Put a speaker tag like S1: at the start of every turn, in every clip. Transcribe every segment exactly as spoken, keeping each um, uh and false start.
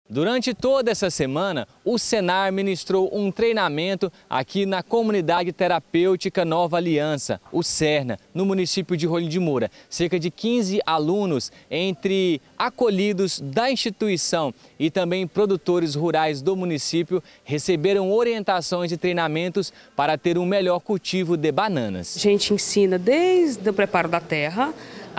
S1: Durante toda essa semana, o Senar ministrou um treinamento aqui na Comunidade Terapêutica Nova Aliança, o Serna, no município de Rolim de Moura. Cerca de quinze alunos, entre acolhidos da instituição e também produtores rurais do município, receberam orientações e treinamentos para ter um melhor cultivo de bananas.
S2: A gente ensina desde o preparo da terra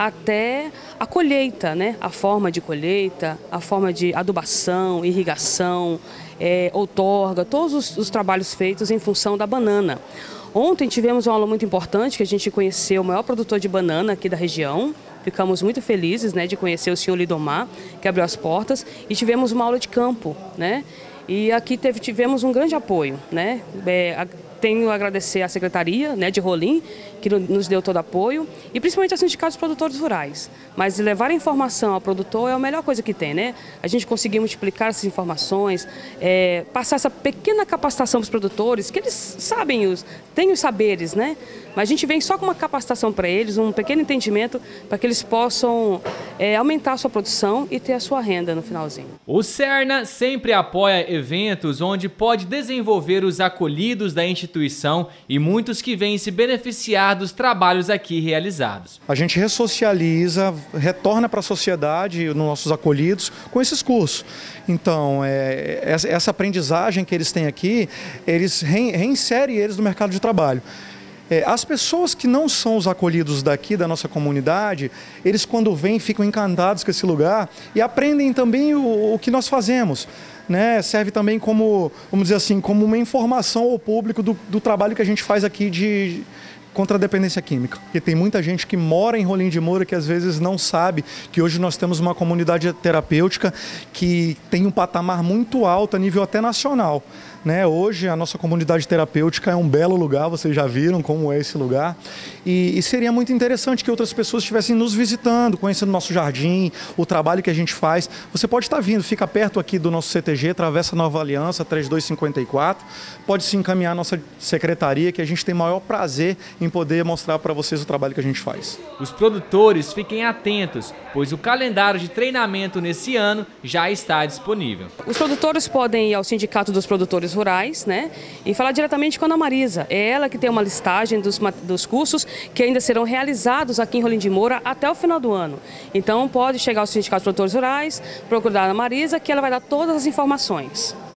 S2: até a colheita, né? A forma de colheita, a forma de adubação, irrigação, é, outorga, todos os, os trabalhos feitos em função da banana. Ontem tivemos uma aula muito importante, que a gente conheceu o maior produtor de banana aqui da região. Ficamos muito felizes, né, de conhecer o senhor Lidomar, que abriu as portas, e tivemos uma aula de campo, né? E aqui teve, tivemos um grande apoio, né? É, a, Tenho a agradecer à Secretaria, né, de Rolim, que nos deu todo apoio, e principalmente aos sindicatos produtores rurais. Mas levar a informação ao produtor é a melhor coisa que tem, né? A gente conseguir multiplicar essas informações, é, passar essa pequena capacitação para os produtores, que eles sabem, os, têm os saberes, né? Mas a gente vem só com uma capacitação para eles, um pequeno entendimento, para que eles possam é, aumentar a sua produção e ter a sua renda no finalzinho.
S1: O Serna sempre apoia eventos onde pode desenvolver os acolhidos da instituição e muitos que vêm se beneficiar dos trabalhos aqui realizados.
S3: A gente ressocializa, retorna para a sociedade, nos nossos acolhidos, com esses cursos. Então, é, essa aprendizagem que eles têm aqui, eles reinserem eles no mercado de trabalho. É, as pessoas que não são os acolhidos daqui, da nossa comunidade, eles quando vêm ficam encantados com esse lugar e aprendem também o, o que nós fazemos. Né? Serve também como, vamos dizer assim, como uma informação ao público do, do trabalho que a gente faz aqui de contra a dependência química. Porque tem muita gente que mora em Rolim de Moura que às vezes não sabe que hoje nós temos uma comunidade terapêutica que tem um patamar muito alto a nível até nacional. Né? Hoje a nossa comunidade terapêutica é um belo lugar, vocês já viram como é esse lugar. E, e seria muito interessante que outras pessoas estivessem nos visitando, conhecendo o nosso jardim, o trabalho que a gente faz. Você pode estar vindo, fica perto aqui do nosso C T G, Travessa Nova Aliança, três dois cinco quatro. Pode se encaminhar à nossa secretaria, que a gente tem maior prazer em poder mostrar para vocês o trabalho que a gente faz.
S1: Os produtores fiquem atentos, pois o calendário de treinamento nesse ano já está disponível.
S2: Os produtores podem ir ao Sindicato dos Produtores Rurais, né, e falar diretamente com a Ana Marisa. É ela que tem uma listagem dos, dos cursos que ainda serão realizados aqui em Rolim de Moura até o final do ano. Então pode chegar ao Sindicato dos Produtores Rurais, procurar a Ana Marisa, que ela vai dar todas as informações.